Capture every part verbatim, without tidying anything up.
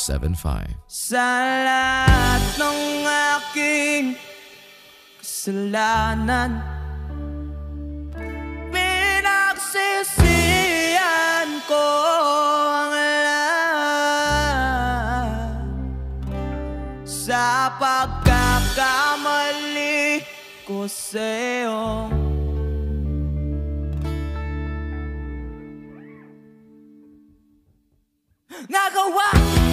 seven five. Sa lahat ng aking kasalanan, pinagsisihan ko ang lahat. Sa pagkakamali ko sa'yo, nagawa.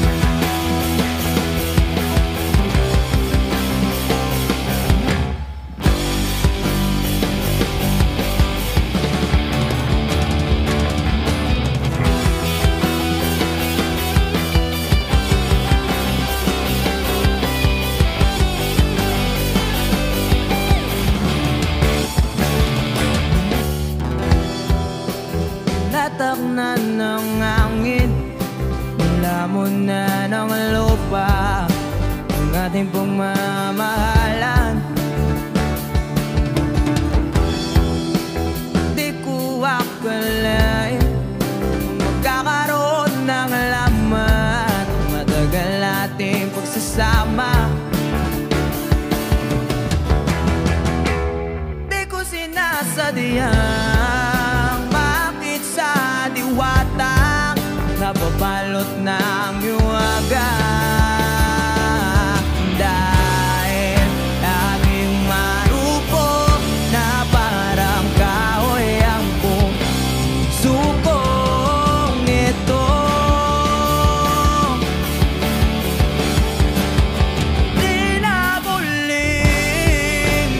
Natakna ng hangin, lamon na ng lupa ang ating pagmamahalan. Di ko akalain magkakaroon ng laman matagal nating pagsasama. Di ko sinasadyang bakit sa diwata nababalot ng yuwaga. Dahil laging marupok na parang kahoy ang pusukong nito. Di na muling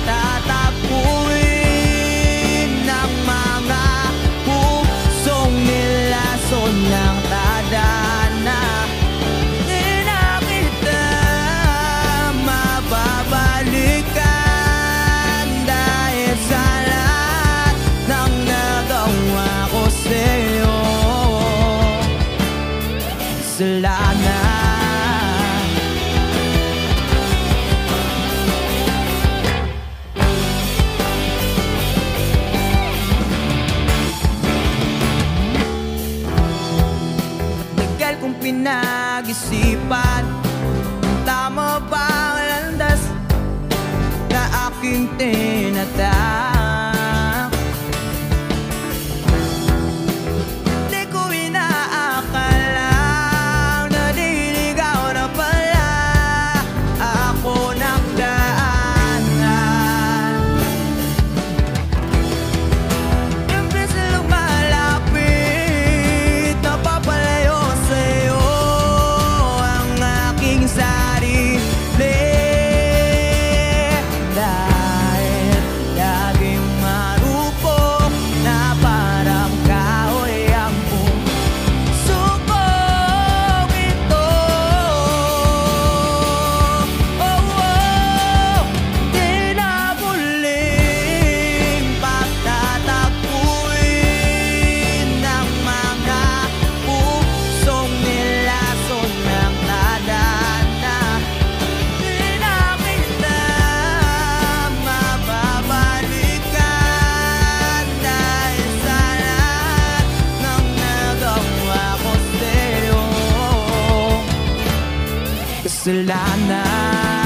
pagtatakuin ng mga pusong nilason ng tadhana. Di na kita mababalikan dahil sa lahat ng nagawa ko sa'yo. Kasalanan. Tagal kong pinag-isipan, tama ba ang landas na aking tinatak? Di ko inaakalang naliligaw na pala ako ng daanan. Imbes na lumalapit, napapalayo sa'yo ang aking sarili. Dahil laging marupok na parang kahoy ang pusukong ito. Oh, oh, di na muling pagtatakuin ng mga pusong nilason ng tadhana. Di na kita mababalikan dahil sa lahat ng nagawa ko sa'yo. Kasalanan.